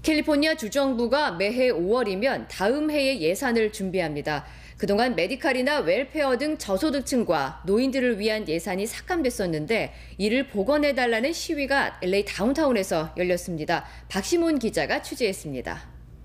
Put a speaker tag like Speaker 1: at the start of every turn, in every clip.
Speaker 1: 캘리포니아 주정부가 매해 5월이면 다음 해의 예산을 준비합니다. 그동안 메디칼이나 웰페어 등 저소득층과 노인들을 위한 예산이 삭감됐었는데 이를 복원해달라는 시위가 LA 다운타운에서 열렸습니다. 박시문 기자가 취재했습니다.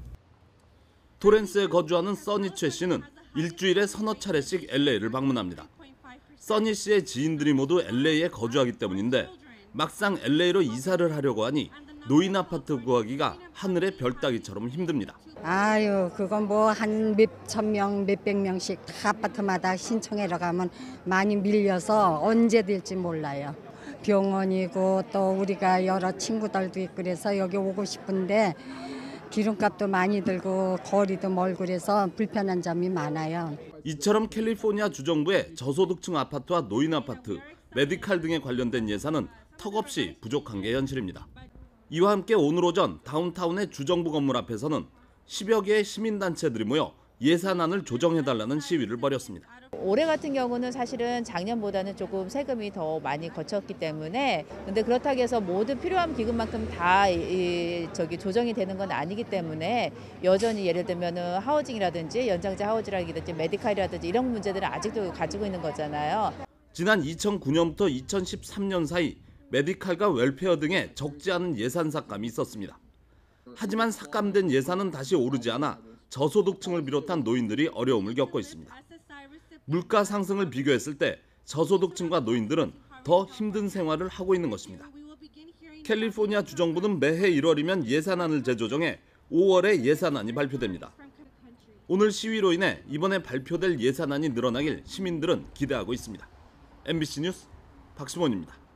Speaker 2: 토렌스에 거주하는 써니 최 씨는 일주일에 서너 차례씩 LA를 방문합니다. 써니 씨의 지인들이 모두 LA에 거주하기 때문인데 막상 LA로 이사를 하려고 하니 노인 아파트 구하기가 하늘의 별 따기처럼 힘듭니다.
Speaker 3: 아유, 그건 뭐 한 몇천 명, 몇백 명씩 다 아파트마다 신청하러 가면 많이 밀려서 언제 될지 몰라요. 병원이고 또 우리가 여러 친구들도 있고 그래서 여기 오고 싶은데 기름값도 많이 들고 거리도 멀고 그래서 불편한 점이 많아요.
Speaker 2: 이처럼 캘리포니아 주정부의 저소득층 아파트와 노인 아파트, 메디칼 등에 관련된 예산은 턱없이 부족한 게 현실입니다. 이와 함께 오늘 오전 다운타운의 주정부 건물 앞에서는 10여 개의 시민단체들이 모여 예산안을 조정해달라는 시위를 벌였습니다.
Speaker 4: 올해 같은 경우는 사실은 작년보다는 조금 세금이 더 많이 거쳤기 때문에 근데 그렇다고 해서 모든 필요한 기금만큼 다 조정이 되는 건 아니기 때문에 여전히 예를 들면 하우징이라든지 연장자 하우징이라든지 메디칼이라든지 이런 문제들은 아직도 가지고 있는 거잖아요.
Speaker 2: 지난 2009년부터 2013년 사이 메디칼과 웰페어 등의 적지 않은 예산 삭감이 있었습니다. 하지만 삭감된 예산은 다시 오르지 않아 저소득층을 비롯한 노인들이 어려움을 겪고 있습니다. 물가 상승을 비교했을 때 저소득층과 노인들은 더 힘든 생활을 하고 있는 것입니다. 캘리포니아 주정부는 매해 1월이면 예산안을 재조정해 5월에 예산안이 발표됩니다. 오늘 시위로 인해 이번에 발표될 예산안이 늘어나길 시민들은 기대하고 있습니다. MBC 뉴스 박시몬입니다.